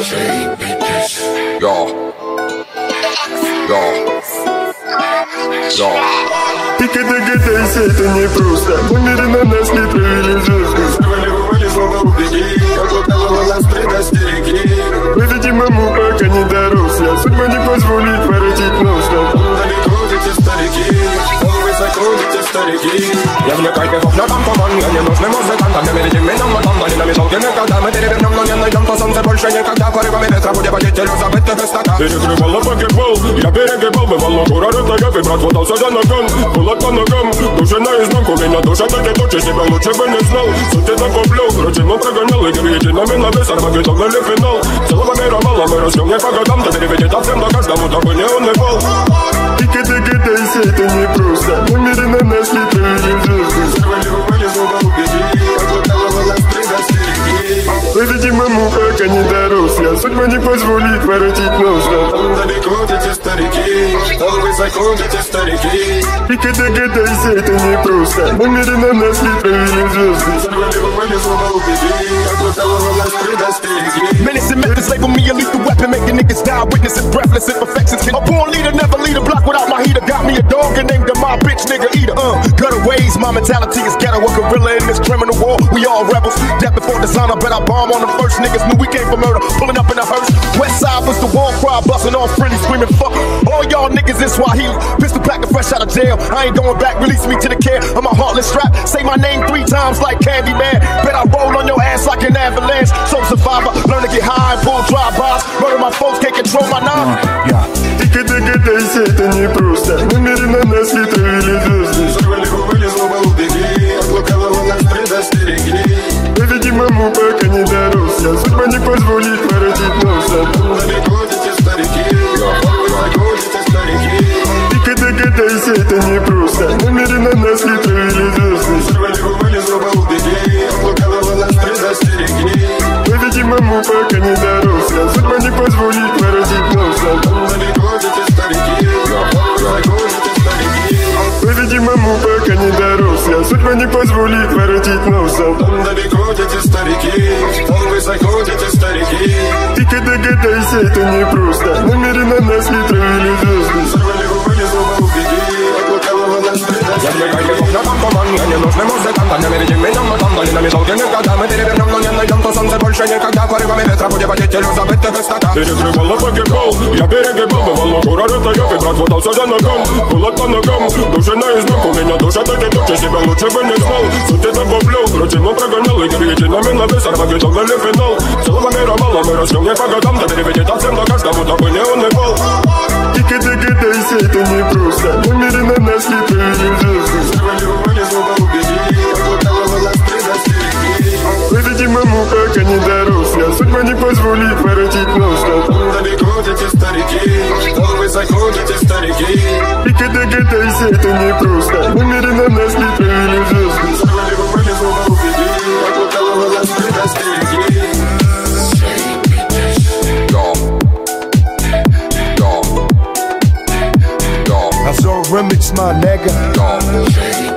Догадайся, это не просто. Намеренно нас не провели в звезды. Срывали слова убеги, как лукавого нас предостереги. Вы, видимому, пока не дорос. Судьба не позволит воротить нос. Далеко эти старики, высоко эти старики. Я вне кайфов на тампоман, я не нужный музыкант. А мне видим меня мотом, они на металке никогда. Мы перевернем, но не найдем то солнце больше никогда. Порывами ветра будем водителю забытых истоках. Перекрывал, погибал, я перегибал. Бывало, дура рыдая, брат хватался за ногам. Кулак по ногам, душа наизнанку. Меня душа так и точит, себя лучше бы не знал. Суть это куплю, рутину прогонял. И гребите на меня вес, армаги догнали финал. Целого мира мало, мы растем не по годам. Да переведет от всем до каждому, дабы не он не пал. Догадайся, это не просто. Намеренно нас не провели в звезды. Срывали слова убеги, как лукавого нас предостереги. Вы, видимому, пока не дорос. Судьба не позволит воротить нос. Там далеко эти старики, там высоко эти старики. Догадайся, это не просто. Намеренно нас не провели в звезды. Срывали слова убеги, как лукавого нас предостереги. Menace and methods label me a lethal weapon, making niggas die, witnessing breathless imperfections. A born leader, never lead a block without my heater. Got me a dog and named him my bitch nigga eater. Gutter ways, my mentality is ghetto. A gorilla in this criminal war, we all rebels. Death before dishonor, but I bomb on the first. Niggas knew we came for murder, pulling up in a hearse. West side was the war cry, busting off friendly, screaming fuck all y'all niggas in Swahili. Pistol packed fresh out of jail, I ain't going back, release me to the care of my heartless strap. Say my name 3 times like Candyman. Bet I roll on your ass like an avalanche. So survivor, learn to get high and pull drive-bys. Murder my folks, can't control my nine. Догадайся, это не просто. Намеренно нас не провели в звезды. Срывали слова убеги, от лукавого нас предостереги. Вы, видимому, пока не дорос. Судьба не позволит воротить нос. Там далеко эти старики, высоко эти старики. Догадайся, это не просто. Намеренно нас не провели в звезды. Срывали слова убеги, от лукавого нас предостереги. Вы, видимому, пока не дорос. Судьба не позволит воротить нос. Там далеко эти старики, высоко эти старики. Вы, видимому, пока не дорос. Судьба не позволит воротить нос. Там далеко эти старики, там высоко эти старики. Догадайся, это не просто. Намеренно нас не провели в звезды. Срывали слова убеги, от лукавого нас предостереги. Я вне кайфов на тампоман, я не нужный музыкант. А мне видим меня мотом, они на металке никогда. Мы перевернем, но не найдем то солнце больше никогда. Порывами ветра будем водителю забытых истоках. Перекрывал, погибал, я перегибал. Бывало, дура рыдая, брат хватался за ногам. Кулак по ногам, душа наизнанку. Меня душа так и точит, себя лучше бы не знал. Суть это куплю, рутину прогонял. И гребите на меня вес, армаги догнали финал. Целого мира мало, мы растем не по годам. Да переведет от всем до каждому, дабы не он не пал. Догадайся, это не просто. Намеренно нас не провели в звезды. Срывали слова убеги, от лукавого нас предостереги. Вы, видимому, пока не дорос. Судьба не позволит воротить нос. Там далеко эти старики, там высоко эти старики. Догадайся, это не просто. Намеренно нас не провели в звезды. Срывали слова убеги, от лукавого нас предостереги. Azzaro remix, my nigga.